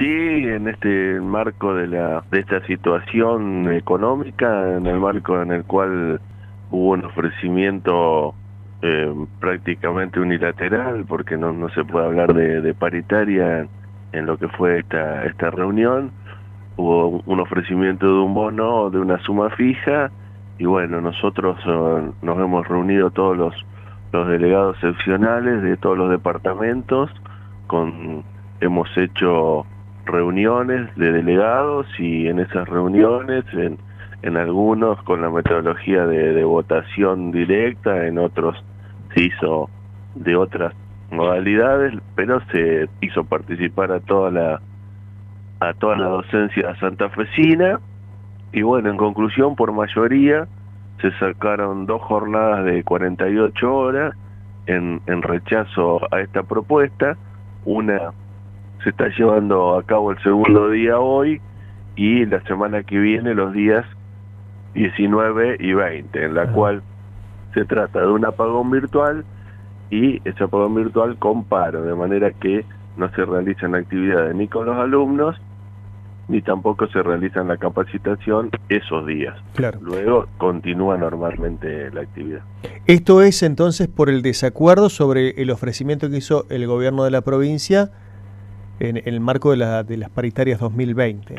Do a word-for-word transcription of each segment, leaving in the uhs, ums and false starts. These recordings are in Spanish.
Sí, en este marco de la de esta situación económica, en el marco en el cual hubo un ofrecimiento eh, prácticamente unilateral, porque no, no se puede hablar de, de paritaria en lo que fue esta, esta reunión, hubo un ofrecimiento de un bono de una suma fija, y bueno, nosotros eh, nos hemos reunido todos los, los delegados seccionales de todos los departamentos, con hemos hecho reuniones de delegados, y en esas reuniones, en, en algunos con la metodología de, de votación directa, en otros se hizo de otras modalidades, pero se hizo participar a toda la a toda la docencia santafesina, y bueno, en conclusión, por mayoría se sacaron dos jornadas de cuarenta y ocho horas en, en rechazo a esta propuesta. Una se está llevando a cabo el segundo día hoy, y la semana que viene los días diecinueve y veinte, en la cual se trata de un apagón virtual, y ese apagón virtual con paro, de manera que no se realizan actividades ni con los alumnos, ni tampoco se realizan la capacitación esos días. Claro. Luego continúa normalmente la actividad. Esto es entonces por el desacuerdo sobre el ofrecimiento que hizo el gobierno de la provincia en, en el marco de, la, de las paritarias dos mil veinte.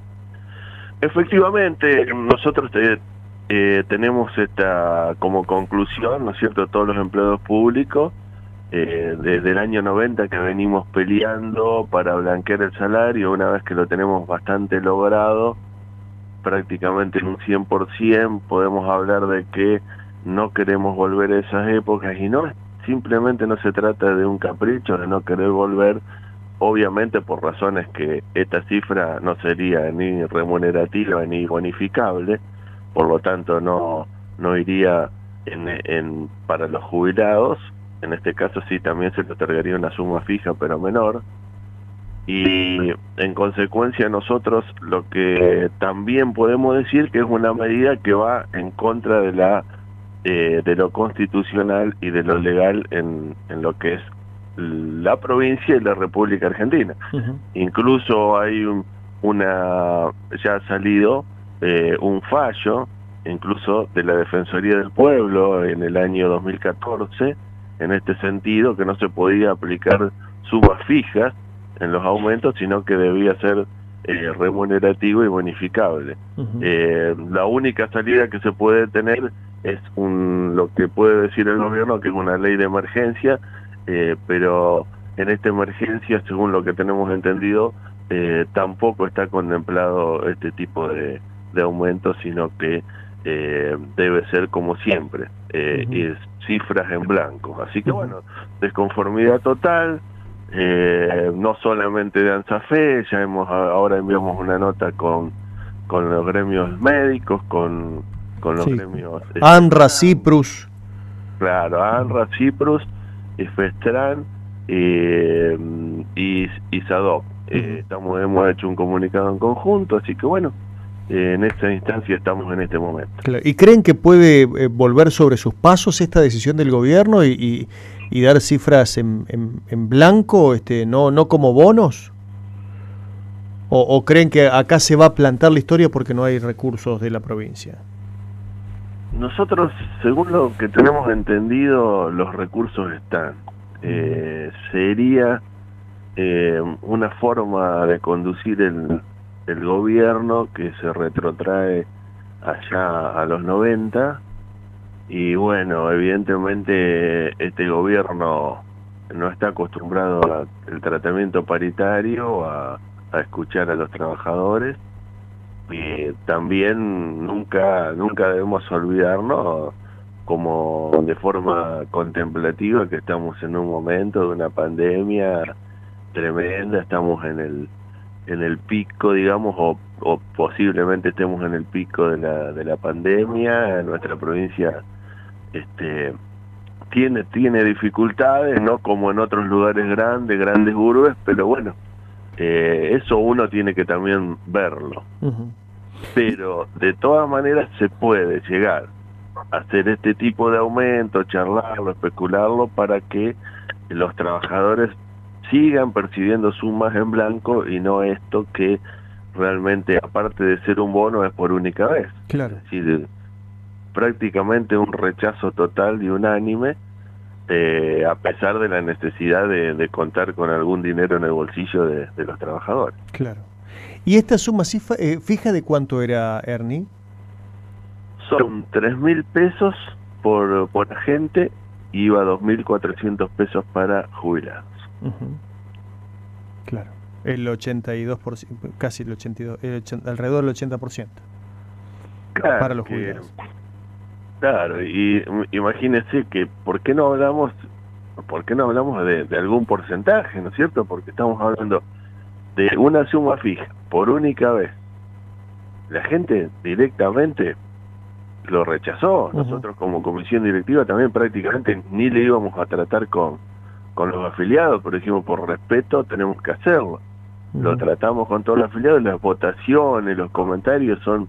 Efectivamente, nosotros eh, eh, tenemos esta como conclusión, ¿no es cierto?, todos los empleados públicos, eh, desde el año noventa que venimos peleando para blanquear el salario. Una vez que lo tenemos bastante logrado, prácticamente en un cien por ciento, podemos hablar de que no queremos volver a esas épocas, y no, simplemente no se trata de un capricho de no querer volver, obviamente por razones que esta cifra no sería ni remunerativa ni bonificable, por lo tanto no, no iría en, en, para los jubilados. En este caso sí, también se le otorgaría una suma fija pero menor, y en consecuencia nosotros lo que también podemos decir que es una medida que va en contra de la eh, de lo constitucional y de lo legal en, en lo que es la provincia y la República Argentina. Uh-huh. Incluso hay un, una ya ha salido eh, un fallo incluso de la Defensoría del Pueblo en el año dos mil catorce en este sentido, que no se podía aplicar sumas fijas en los aumentos, sino que debía ser eh, remunerativo y bonificable. Uh-huh. eh, la única salida que se puede tener es un lo que puede decir el gobierno, que es una ley de emergencia, eh, pero en esta emergencia, según lo que tenemos entendido, eh, tampoco está contemplado este tipo de, de aumentos, sino que eh, debe ser como siempre, eh, uh-huh. es cifras en blanco. Así que bueno, desconformidad total, eh, no solamente de ANSAFE, ya hemos ahora enviamos una nota con, con los gremios médicos, con, con los sí. gremios... ANRA, CIPRUS. Claro, ANRA, CIPRUS, FESTRAN eh, y, y SADOP. Eh, estamos, hemos hecho un comunicado en conjunto, así que bueno, eh, en esta instancia estamos en este momento. Claro. ¿Y creen que puede eh, volver sobre sus pasos esta decisión del gobierno y, y, y dar cifras en, en, en blanco, este, no, no como bonos? ¿O, ¿O creen que acá se va a plantar la historia porque no hay recursos de la provincia? Nosotros, según lo que tenemos entendido, los recursos están. Eh, sería eh, una forma de conducir el, el gobierno que se retrotrae allá a los noventa, y bueno, evidentemente este gobierno no está acostumbrado al tratamiento paritario, a, a escuchar a los trabajadores. Y también nunca nunca debemos olvidarnos, como de forma contemplativa, que estamos en un momento de una pandemia tremenda, estamos en el en el pico, digamos, o, o posiblemente estemos en el pico de la de la pandemia. Nuestra provincia este tiene tiene dificultades, no como en otros lugares grandes, grandes urbes, pero bueno, Eh, eso uno tiene que también verlo. Uh-huh. Pero de todas maneras se puede llegar a hacer este tipo de aumento, charlarlo, especularlo, para que los trabajadores sigan percibiendo sumas en blanco y no esto que realmente, aparte de ser un bono, es por única vez. Claro. Es decir, prácticamente un rechazo total y unánime, eh, a pesar de la necesidad de, de contar con algún dinero en el bolsillo de, de los trabajadores. Claro. ¿Y esta suma eh, fija de cuánto era, Ernie? Son tres mil pesos por, por agente y iba dos mil cuatrocientos pesos para jubilados. Uh-huh. Claro. El ochenta y dos por ciento, casi el ochenta y dos, el ochenta, alrededor del ochenta por ciento. Claro, para los que, jubilados. Claro, y imagínense que, ¿por qué no hablamos, por qué no hablamos de, de algún porcentaje, ¿no es cierto? Porque estamos hablando de una suma fija, por única vez. La gente directamente lo rechazó. Uh-huh. Nosotros como comisión directiva también prácticamente ni le íbamos a tratar con, con los afiliados, pero dijimos, por respeto tenemos que hacerlo. Uh-huh. Lo tratamos con todos los afiliados, las votaciones, los comentarios son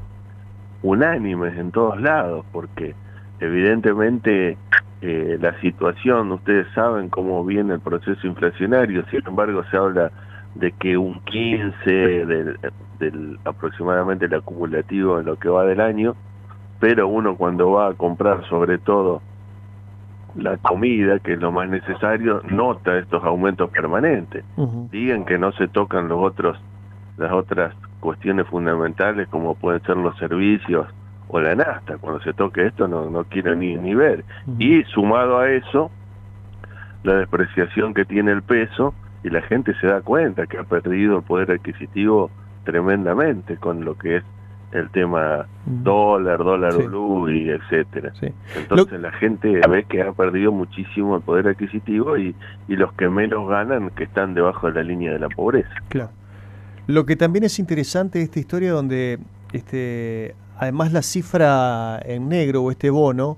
unánimes en todos lados, porque evidentemente eh, la situación, ustedes saben cómo viene el proceso inflacionario, sin embargo se habla de que un quince del, del aproximadamente el acumulativo en lo que va del año, pero uno cuando va a comprar sobre todo la comida, que es lo más necesario, nota estos aumentos permanentes. Uh-huh. Digan que no se tocan los otros, las otras cuestiones fundamentales como pueden ser los servicios o la nafta. Cuando se toque esto no, no quiero ni, ni ver. Uh-huh. Y sumado a eso, la despreciación que tiene el peso, y la gente se da cuenta que ha perdido el poder adquisitivo tremendamente con lo que es el tema uh-huh. dólar, dólar sí. blue y etcétera. Sí. Entonces lo... la gente ve que ha perdido muchísimo el poder adquisitivo y, y los que menos ganan que están debajo de la línea de la pobreza. Claro. Lo que también es interesante de esta historia donde este, además la cifra en negro o este bono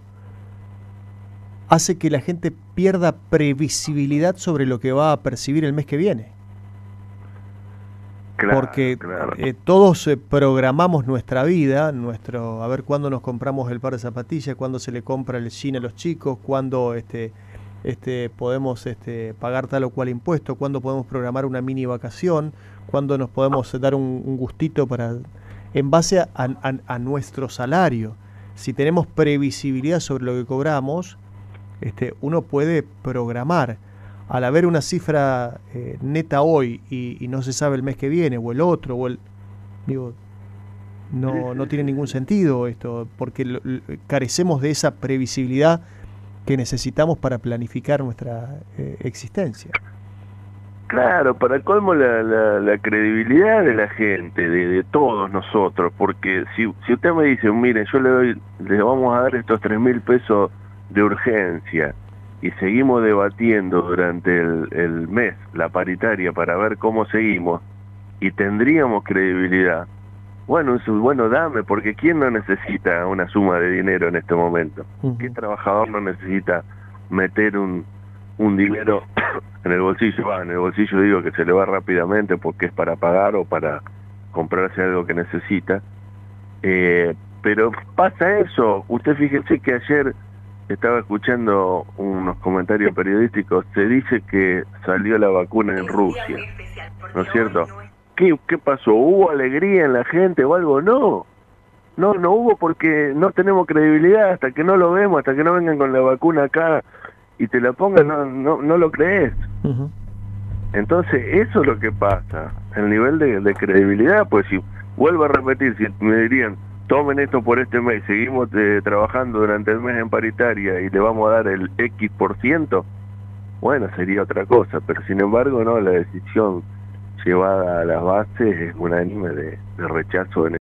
hace que la gente pierda previsibilidad sobre lo que va a percibir el mes que viene. Claro, porque claro. Eh, todos eh, programamos nuestra vida, nuestro a ver cuándo nos compramos el par de zapatillas, cuándo se le compra el jean a los chicos, cuándo este, este, podemos este, pagar tal o cual impuesto, cuándo podemos programar una mini vacación, cuándo nos podemos dar un, un gustito para en base a, a, a nuestro salario. Si tenemos previsibilidad sobre lo que cobramos, este, uno puede programar. Al haber una cifra eh, neta hoy y, y no se sabe el mes que viene o el otro o el digo no no tiene ningún sentido esto porque lo, lo, carecemos de esa previsibilidad que necesitamos para planificar nuestra eh, existencia. Claro, para colmo la, la, la credibilidad de la gente, de, de todos nosotros, porque si, si usted me dice, mire, yo le doy, le vamos a dar estos tres mil pesos de urgencia, y seguimos debatiendo durante el, el mes la paritaria para ver cómo seguimos, y tendríamos credibilidad, bueno, bueno, dame, porque ¿quién no necesita una suma de dinero en este momento? Uh-huh. ¿Qué trabajador no necesita meter un, un dinero en el bolsillo? Va, en el bolsillo digo que se le va rápidamente porque es para pagar o para comprarse algo que necesita, eh, pero pasa eso. Usted fíjese que ayer estaba escuchando unos comentarios periodísticos, se dice que salió la vacuna en Rusia, ¿no es cierto? ¿Qué, qué pasó? ¿Hubo alegría en la gente o algo? No, no, no hubo porque no tenemos credibilidad, hasta que no lo vemos, hasta que no vengan con la vacuna acá y te la pongan, no, no, no lo crees. Uh-huh. Entonces, eso es lo que pasa, el nivel de, de credibilidad, pues si vuelvo a repetir, si me dirían, tomen esto por este mes, seguimos eh, trabajando durante el mes en paritaria y le vamos a dar el X por ciento, bueno, sería otra cosa, pero sin embargo, no, la decisión llevada a las bases es unánime de, de rechazo en